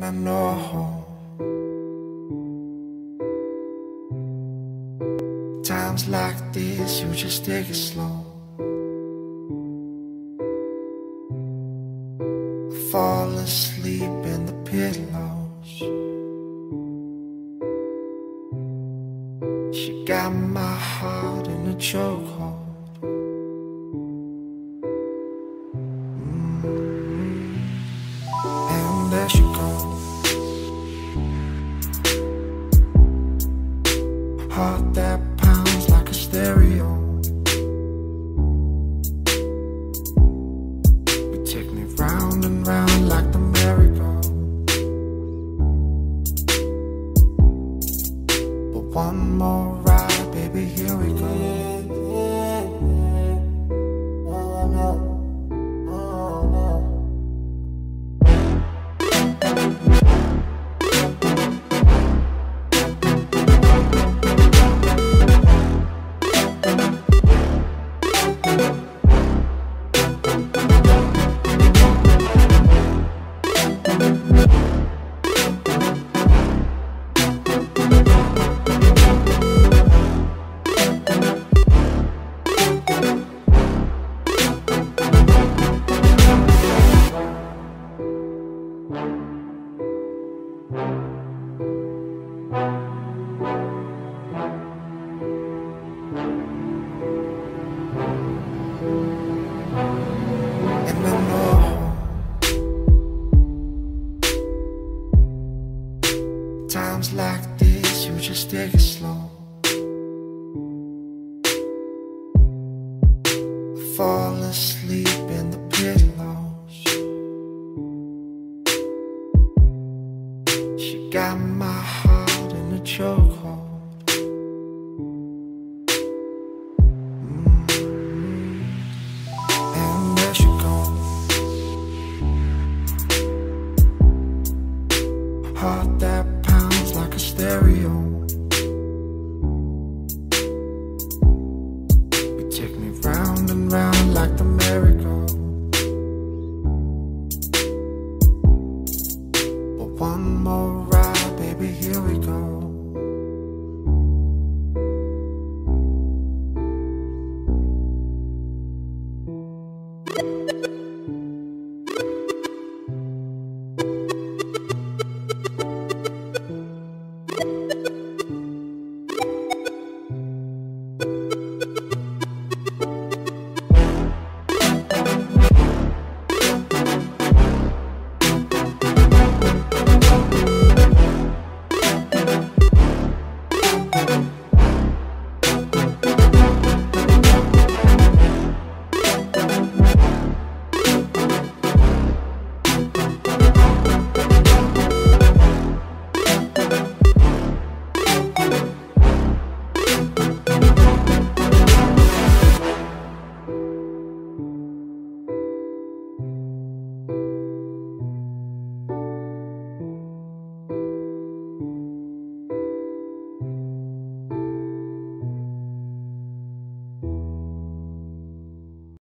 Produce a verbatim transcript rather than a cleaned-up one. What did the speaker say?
I know times like this you just take it slow. I fall asleep in the pillows. She got my heart in a chokehold. And there she goes, heart that pounds like a stereo. You take me round and round like the merry-go. But one more ride, baby, here we go. And I know times like this you just take it slow. I fall asleep in the pillows. She got my heart in a chokehold. Heart that pounds like a stereo. You take me round and round like the merry-go. But one more